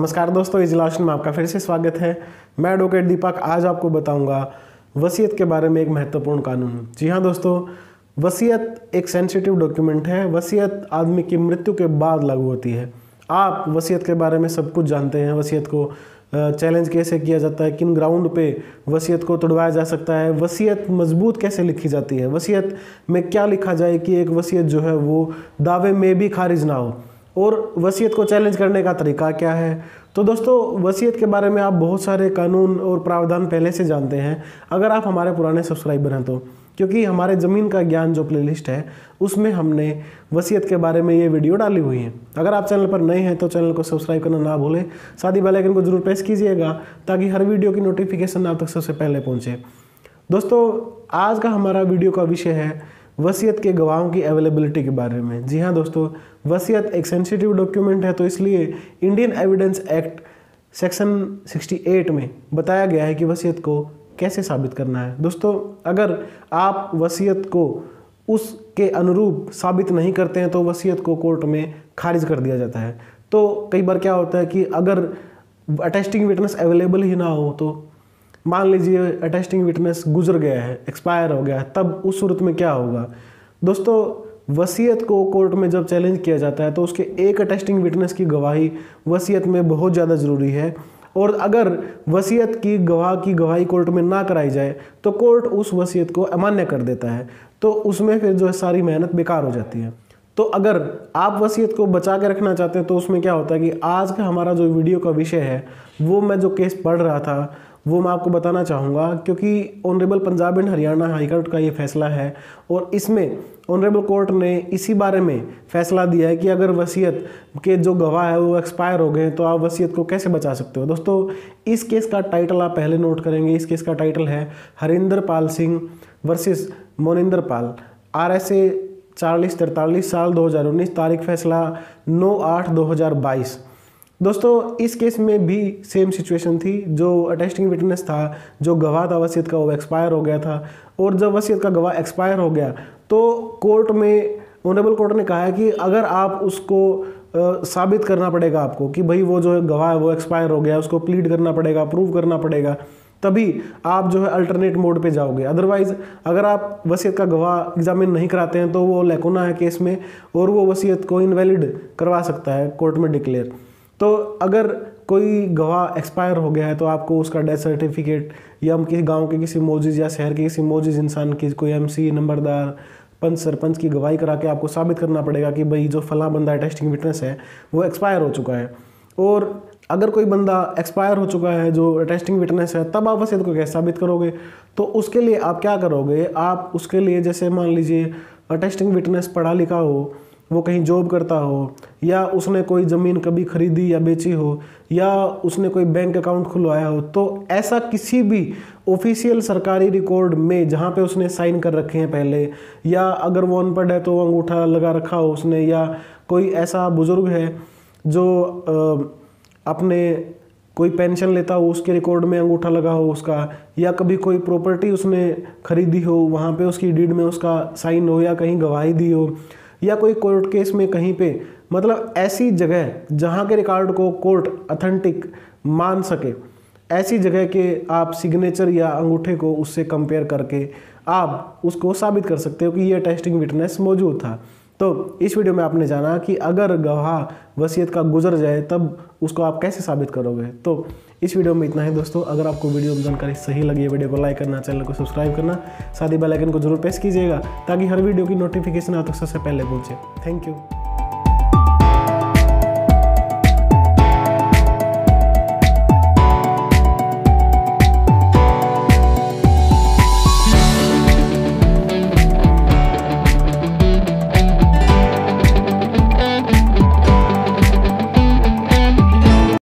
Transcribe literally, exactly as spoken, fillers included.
नमस्कार दोस्तों, इजलाशन में आपका फिर से स्वागत है। मैं एडवोकेट दीपक आज आपको बताऊंगा वसीयत के बारे में एक महत्वपूर्ण कानून। जी हाँ दोस्तों, वसीयत एक सेंसिटिव डॉक्यूमेंट है। वसीयत आदमी की मृत्यु के बाद लागू होती है। आप वसीयत के बारे में सब कुछ जानते हैं। वसीयत को चैलेंज कैसे किया जाता है, किन ग्राउंड पे वसीयत को तोड़वाया जा सकता है, वसीयत मजबूत कैसे लिखी जाती है, वसीयत में क्या लिखा जाए कि एक वसीयत जो है वो दावे में भी खारिज ना हो, और वसीयत को चैलेंज करने का तरीका क्या है। तो दोस्तों, वसीयत के बारे में आप बहुत सारे कानून और प्रावधान पहले से जानते हैं अगर आप हमारे पुराने सब्सक्राइबर हैं तो, क्योंकि हमारे ज़मीन का ज्ञान जो प्लेलिस्ट है उसमें हमने वसीयत के बारे में ये वीडियो डाली हुई है। अगर आप चैनल पर नए हैं तो चैनल को सब्सक्राइब करना ना भूलें, साथ ही बेल आइकन को जरूर प्रेस कीजिएगा ताकि हर वीडियो की नोटिफिकेशन आप तक सबसे पहले पहुँचे। दोस्तों, आज का हमारा वीडियो का विषय है वसीयत के गवाहों की अवेलेबिलिटी के बारे में। जी हाँ दोस्तों, वसीयत एक सेंसिटिव डॉक्यूमेंट है, तो इसलिए इंडियन एविडेंस एक्ट सेक्शन अड़सठ में बताया गया है कि वसीयत को कैसे साबित करना है। दोस्तों, अगर आप वसीयत को उसके अनुरूप साबित नहीं करते हैं तो वसीयत को कोर्ट में खारिज कर दिया जाता है। तो कई बार क्या होता है कि अगर अटेस्टिंग विटनेस अवेलेबल ही ना हो, तो मान लीजिए अटेस्टिंग विटनेस गुजर गया है, एक्सपायर हो गया है, तब उस सूरत में क्या होगा। दोस्तों, वसीयत को कोर्ट में जब चैलेंज किया जाता है तो उसके एक अटेस्टिंग विटनेस की गवाही वसीयत में बहुत ज़्यादा ज़रूरी है, और अगर वसीयत की गवाह की गवाही कोर्ट में ना कराई जाए तो कोर्ट उस वसीयत को अमान्य कर देता है। तो उसमें फिर जो है सारी मेहनत बेकार हो जाती है। तो अगर आप वसीयत को बचा के रखना चाहते हैं तो उसमें क्या होता है कि आज का हमारा जो वीडियो का विषय है वो मैं जो केस पढ़ रहा था वो मैं आपको बताना चाहूँगा, क्योंकि honourable Punjab and Haryana high court का ये फैसला है और इसमें ऑनरेबल कोर्ट ने इसी बारे में फैसला दिया है कि अगर वसीयत के जो गवाह है वो एक्सपायर हो गए तो आप वसीयत को कैसे बचा सकते हो। दोस्तों, इस केस का टाइटल आप पहले नोट करेंगे। इस केस का टाइटल है Harinder Pal Singh versus Maninder Pal, R S A चालीस तिरतालीस साल दो हज़ार उन्नीस, तारीख फैसला नौ आठ दो हज़ार बाईस। दोस्तों, इस केस में भी सेम सिचुएशन थी। जो अटेस्टिंग विटनेस था, जो गवाह था वसीयत का, वो एक्सपायर हो गया था, और जब वसीयत का गवाह एक्सपायर हो गया तो कोर्ट में ऑनरेबल कोर्ट ने कहा है कि अगर आप उसको आ, साबित करना पड़ेगा आपको कि भाई वो जो गवाह है वो एक्सपायर हो गया, उसको प्लीड करना पड़ेगा, प्रूव करना पड़ेगा, तभी आप जो है अल्टरनेट मोड पे जाओगे। अदरवाइज अगर आप वसीयत का गवाह एग्जामिन नहीं कराते हैं तो वो लैकुना है केस में और वो वसीयत को इनवैलिड करवा सकता है कोर्ट में डिक्लेयर। तो अगर कोई गवाह एक्सपायर हो गया है तो आपको उसका डेथ सर्टिफिकेट या हम किसी गांव के किसी मोजिज या शहर के किसी मोजिज इंसान की, कोई एमसी, नंबरदार, पंच, सरपंच की गवाही करा के आपको साबित करना पड़ेगा कि भाई जो फला बंदा अटेस्टिंग विटनेस है वो एक्सपायर हो चुका है। और अगर कोई बंदा एक्सपायर हो चुका है जो अटेस्टिंग विटनेस है, तब आप वसीयत को कैसे साबित करोगे। तो उसके लिए आप क्या करोगे, आप उसके लिए जैसे मान लीजिए अटेस्टिंग विटनेस पढ़ा लिखा हो, वो कहीं जॉब करता हो, या उसने कोई ज़मीन कभी खरीदी या बेची हो, या उसने कोई बैंक अकाउंट खुलवाया हो, तो ऐसा किसी भी ऑफिशियल सरकारी रिकॉर्ड में जहाँ पे उसने साइन कर रखे हैं पहले, या अगर वो अनपढ़ है तो अंगूठा लगा रखा हो उसने, या कोई ऐसा बुज़ुर्ग है जो आ, अपने कोई पेंशन लेता हो उसके रिकॉर्ड में अंगूठा लगा हो उसका, या कभी कोई प्रॉपर्टी उसने खरीदी हो वहाँ पे उसकी डीड में उसका साइन हो, या कहीं गवाही दी हो, या कोई कोर्ट केस में कहीं पे, मतलब ऐसी जगह जहाँ के रिकॉर्ड को कोर्ट ऑथेंटिक मान सके, ऐसी जगह के आप सिग्नेचर या अंगूठे को उससे कंपेयर करके आप उसको साबित कर सकते हो कि ये टेस्टिंग विटनेस मौजूद था। तो इस वीडियो में आपने जाना कि अगर गवाह वसीयत का गुजर जाए तब उसको आप कैसे साबित करोगे। तो इस वीडियो में इतना है दोस्तों। अगर आपको वीडियो में जानकारी सही लगी है, वीडियो को लाइक करना, चैनल को सब्सक्राइब करना, साथ ही बेल आइकन को जरूर प्रेस कीजिएगा ताकि हर वीडियो की नोटिफिकेशन आप तक सबसे पहले पहुंचे। Thank you.